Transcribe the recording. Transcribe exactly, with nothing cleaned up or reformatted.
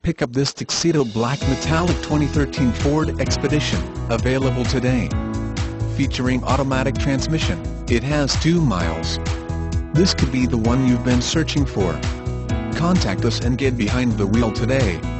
pick up this Tuxedo Black Metallic twenty thirteen Ford Expedition, available today. Featuring automatic transmission, it has two miles. This could be the one you've been searching for. Contact us and get behind the wheel today.